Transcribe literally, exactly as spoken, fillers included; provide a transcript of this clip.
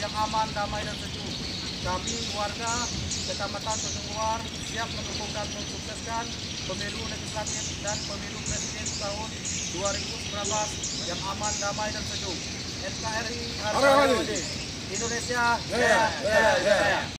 yang aman, damai dan sejuk. Kami warga Kecamatan Tanjung Luar siap mendukung dan mensukseskan pemilu legislatif dan pemilu presiden tahun dua ribu sembilan belas yang aman, damai dan sejuk. N K R I Harga Indonesia, jaya, jaya, jaya.